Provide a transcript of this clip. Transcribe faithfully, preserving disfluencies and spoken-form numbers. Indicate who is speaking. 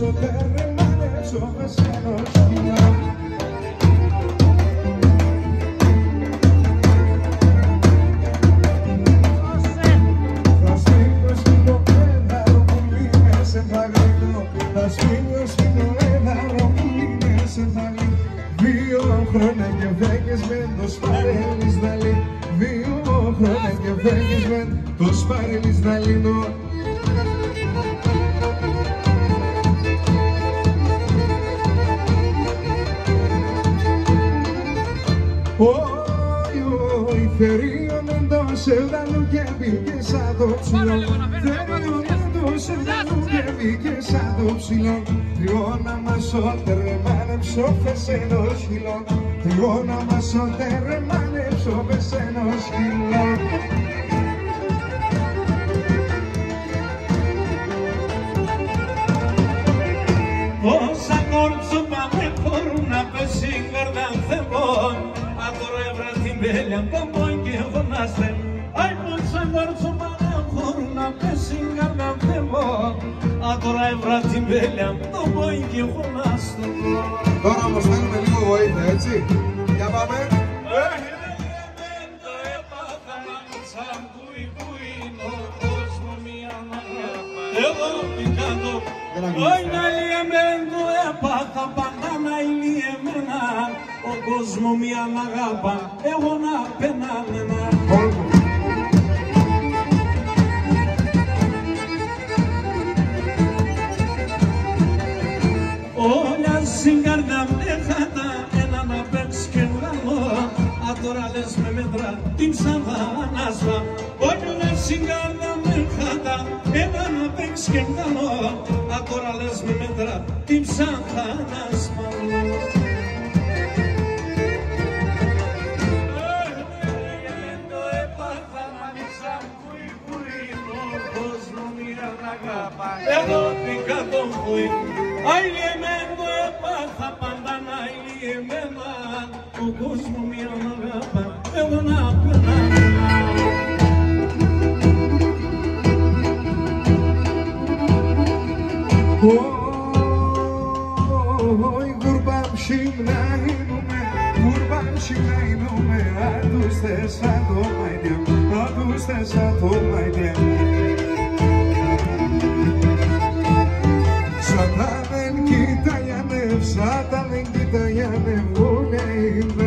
Speaker 1: μασό τερεμάνεψω πεσένω σκυλό. Θα σφίγγω σκυλό έδαρο που είναι σε φαγρίνο. Θα σφίγγω σκυλό έδαρο που είναι σε φαγρίνο. Δύο χρόνια και φέγγες με το σπαρέλις δαλή. Δύο χρόνια και φέγγες με το σπαρέλις δαλίνο. Όι, όι, θερίο εντός ευδαλού και μπήκε σαν το ψηλό. Θερίο εντός ευδαλού και μπήκε σαν το ψηλό. Τριώνα μας ο τερεμάνεψω πεσένο σκυλό. Τριώνα μας ο τερεμάνεψω πεσένο σκυλό.
Speaker 2: Όσα κόρτσο πάμε μπορούν να πέσει καρδάν θεμών. Τώρα έβρα την πέλια τον πόη και φωνάστε. Αι πόσα κόρτσο πάμε μπορούν να πέσει καρδάν θεμών. Τώρα έβρα την πέλια τον πόη και φωνάστε.
Speaker 1: Τώρα όμως θέλουμε λίγο βοήθεια, έτσι. Για πάμε.
Speaker 2: Ελεμέντο έπαθα να μισάν πουι πουι είναι ο κόσμο μία αγάπα. Εγώ πικάτω. Όχι να ελεμέντο έπαθα πάντα να ηλιεμένα. Ο κόσμο μία αγάπα, εγώ να πενάμενα. Όλα συγκαρδιά με χάτα, ένα να παίξει και γραμμό. Α τώρα λες με μέτρα, την ψαβάνασμα. Όλα συγκαρδιά με χάτα, ένα να παίξει και γραμμό. Α τώρα λες με μέτρα, την ψαβάνασμα. Εγώ πήκα τον πουί, αηλιεμένο έπαθα πάντα να αηλιεμένα. Ο κόσμο μία μ' αγάπα, εγώ να περνάμενα.
Speaker 1: Όι γουρμπάμ συμνάινουμε, γουρμπάμ συμνάινουμε. Άντους θες το μαϊντιέμ, άντους θες το μαϊντιέμ. Σαν τα δεν κοίταγιανε, σαν τα δεν κοίταγιανε, βουνε